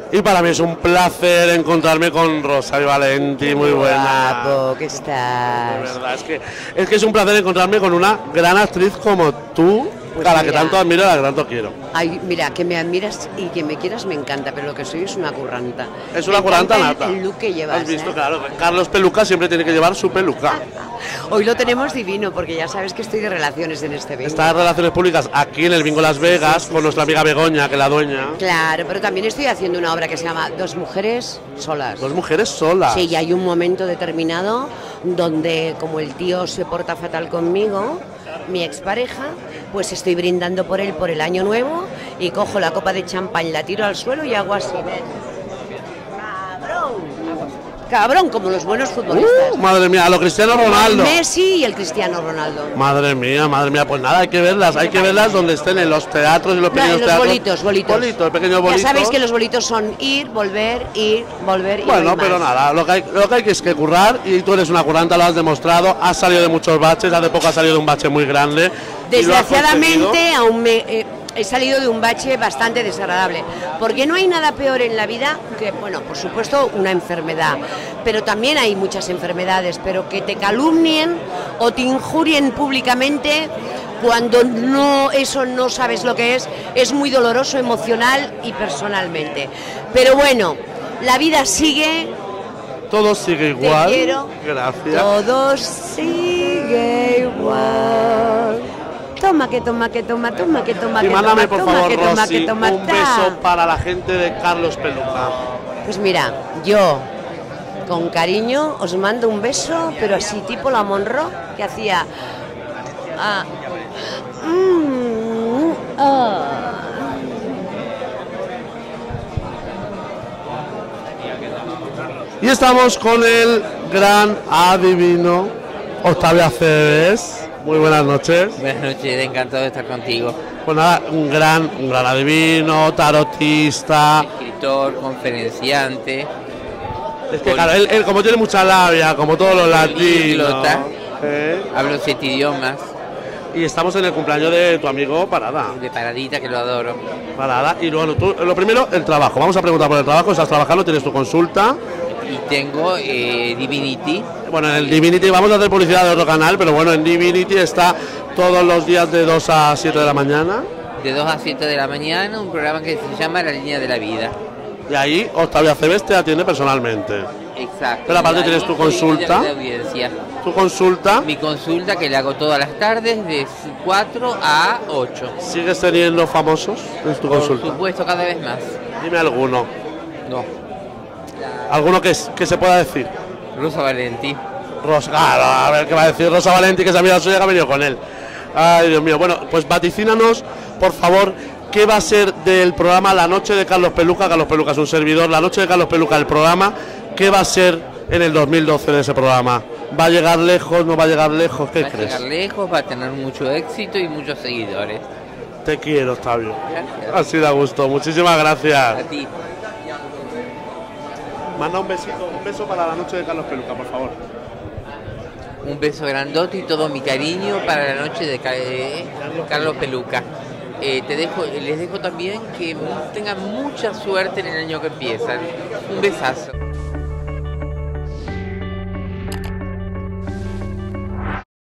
Y para mí es un placer encontrarme con Rosa y Valenti, muy buena. Guapo, ¿qué estás? De verdad, es que es un placer encontrarme con una gran actriz como tú, Pues a la que mira. tanto admiro y a la que tanto quiero. Ay, mira, que me admiras y que me quieras me encanta, pero lo que soy es una curranta. Es una Me curranta encanta nata. el look que llevas. Has visto, ¿eh? claro, Carlos Peluca siempre tiene que llevar su peluca. Hoy lo tenemos divino, porque ya sabes que estoy de relaciones en este bingo. Está en Relaciones Públicas aquí en el Bingo Las Vegas con nuestra amiga Begoña, que es la dueña. Claro, pero también estoy haciendo una obra que se llama Dos mujeres solas. Dos mujeres solas. Sí, y hay un momento determinado donde, como el tío se porta fatal conmigo, mi expareja, pues estoy brindando por él por el año nuevo y cojo la copa de champán, la tiro al suelo y hago así, ¿ves? ¡Cabrón! Cabrón, como los buenos futbolistas. Madre mía, a lo Cristiano Ronaldo. Messi y el Cristiano Ronaldo. Madre mía, pues nada, hay que verlas donde estén, en los teatros y los No, pequeños en los teatros. bolitos. Pequeños bolitos. Ya sabéis que los bolitos son ir, volver y Bueno, no hay pero más. nada, lo que hay que es que currar y tú eres una curranta, lo has demostrado, has salido de muchos baches, hace poco has salido de un bache muy grande. y lo has conseguido. Desgraciadamente aún he salido de un bache bastante desagradable, porque no hay nada peor en la vida que, bueno, por supuesto una enfermedad, pero también hay muchas enfermedades, pero que te calumnien o te injurien públicamente cuando eso no sabes lo que es muy doloroso emocional y personalmente. Pero bueno, la vida sigue. Todo sigue igual. Te quiero. Gracias. Todo sigue igual. Toma, que toma, que toma, toma, que toma, Y que mándame, toma, por toma, favor, que toma, Rosy, que toma, un ta. beso para la gente de Carlos Peluca. Pues mira, yo con cariño os mando un beso, pero así tipo la Monroe que hacía. Y estamos con el gran adivino Octavio Aceves. Muy buenas noches. Buenas noches, encantado de estar contigo. Pues nada, un gran adivino, tarotista. Escritor, conferenciante. Es que claro, él como tiene mucha labia, como todos los latinos. Políglota. Hablo 7 idiomas. Y estamos en el cumpleaños de tu amigo Parada. De Paradita, que lo adoro. Parada. Y luego tú, lo primero, el trabajo. Vamos a preguntar por el trabajo. Estás trabajando, tienes tu consulta. Y tengo Divinity. Bueno, en el Divinity vamos a hacer publicidad de otro canal, pero bueno, en Divinity está todos los días de 2 a 7 de la mañana. De 2 a 7 de la mañana, un programa que se llama La Línea de la Vida. Y ahí Octavio Aceves te atiende personalmente. Exacto. Pero aparte Y ahí tienes tu soy consulta. líder de audiencia. Tu consulta. Mi consulta que le hago todas las tardes de 4 a 8. ¿Sigues teniendo famosos en tu consulta? Por supuesto, cada vez más. Dime alguno. No. ¿Alguno que se pueda decir? Rosa Valenti. Rosa, claro, a ver qué va a decir Rosa Valenti, que es amiga suya que ha venido con él. Ay, Dios mío. Bueno, pues vaticínanos, por favor, qué va a ser del programa La Noche de Carlos Peluca. Carlos Peluca es un servidor. La Noche de Carlos Peluca, el programa, ¿qué va a ser en el 2012 de ese programa? ¿Va a llegar lejos? ¿No va a llegar lejos? ¿Qué crees? Va a llegar lejos, va a tener mucho éxito y muchos seguidores. Te quiero, Octavio. Gracias. Así da gusto. Muchísimas gracias. A ti. Manda un beso para La Noche de Carlos Peluca, por favor. Un beso grandote y todo mi cariño para la noche de Carlos Peluca. Les dejo también que tengan mucha suerte en el año que empiezan. Un besazo.